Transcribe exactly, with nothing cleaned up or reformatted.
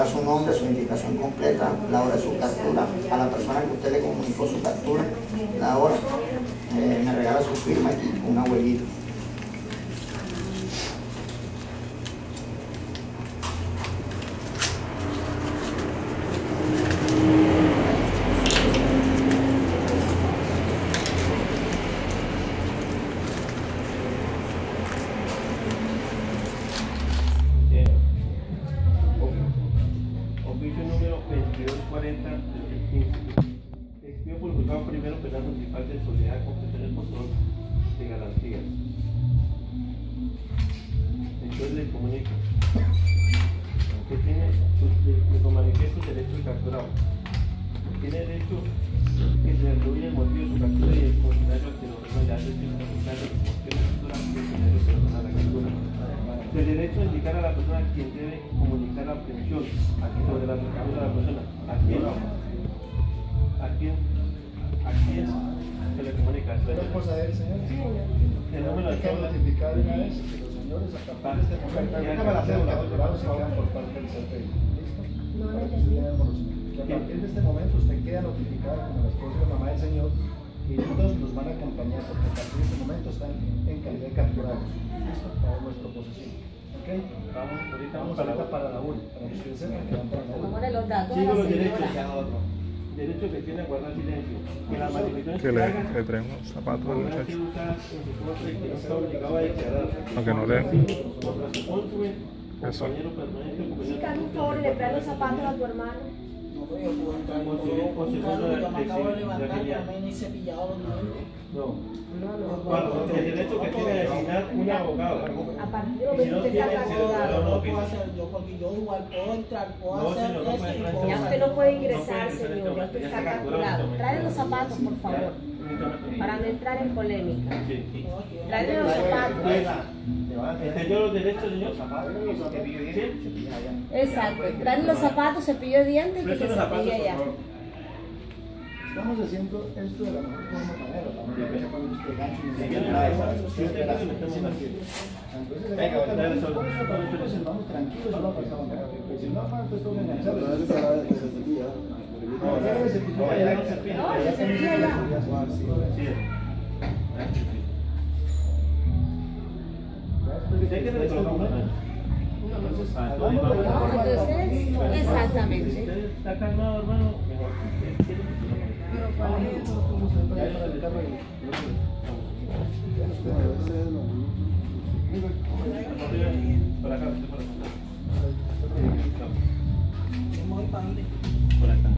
su nombre, su identificación completa, la hora de su captura, a la persona que usted le comunicó su captura, la hora, eh, me regala su firma y una huellita. Oficio número veintidós cuarenta del dos mil quince. Expido por el juzgado primero penal municipal de Soledad completar el control de garantías. Entonces le comunico. Usted tiene, le manifiesto el derecho de capturado. Tiene derecho que se atribuye el motivo de su captura y el funcionario que lo ya se tiene que aplicar el motivo de captura y el funcionario que lo a la captura. El derecho a indicar a la persona a quien debe comunicar la aprehensión sobre la captura de la persona. ¿A quién? ¿A quién? ¿A quién se le comunica? ¿Qué cosa es, señor? El número de Hay que notificar una vez que los señores a partir de este momento capturados se quedan por parte del C P I. ¿Listo? No, no Para que entendí. usted tenga conocimiento. Que a partir de este momento usted queda notificado como la esposa y la mamá del señor y ellos dos los van a acompañar porque a partir de este momento están en calidad de capturados. ¿Listo? Para nuestra posesión. ¿Ok? Vamos, ahorita Vamos ahorita para la U L, para que ustedes sepan que van para la U L. Pongámosle los datos a Sigo la los derechos. señora. Derecho que tiene a guardar silencio. Que las manifestaciones Que le, hagan le traen unos zapatos al podrán ser muchacho. usadas en su contra y que no está obligado a declarar. Aunque no le. Contra su cónyuge, Eso. compañero permanente, Sí, que hazme un favor y le trae los zapatos a tu hermano. No, pero yo puedo entrar con un carro que yo me acabo de levantar y a mí ni cepillado los dientes. No. No, no. Bueno, el derecho que tiene a designar un abogado. A partir de Y si no momento que tiene, está se lo- capturado. no, No no, puedo hacer yo porque yo igual puedo entrar, puedo No, hacer señor, no eso puede y entrar. puedo Ya hacer- usted no puede No ingresar, puede ingresar, señor. Ya usted ya está está capturado, capturado. señor. Trae los zapatos, por favor. Para no entrar en polémica. Sí, sí. No, yo- Trae los zapatos. ¿Entendió los derechos, señor? Sí. Exacto. Trae los zapatos, cepillo de dientes y que se Preste los zapatos, cepille por ya. favor. Estamos haciendo esto de la mejor forma manera. Vamos a ver cuando usted gancho y Sí, usted sí, nada, sí, usted sí, verá, sí, sí, sí, sí, sí. entonces, Venga, vamos a dale, ver, sol. vamos a ver, pues, vamos tranquilos, no va a pasar nada. Pues, si no, vamos a estar organizados. No, ya se cepilló, No, ya ya se se cepilló. No, se cepilla ya. Sí. ¿Usted quiere le colocamos una mano? Ah, Hagamos de la No, forma- entonces, exactamente. ¿Usted está calmado, hermano? Mejor. ¿Quiere? Vamos a entrar para el carro y- Para acá, usted para acá. yo me voy para donde.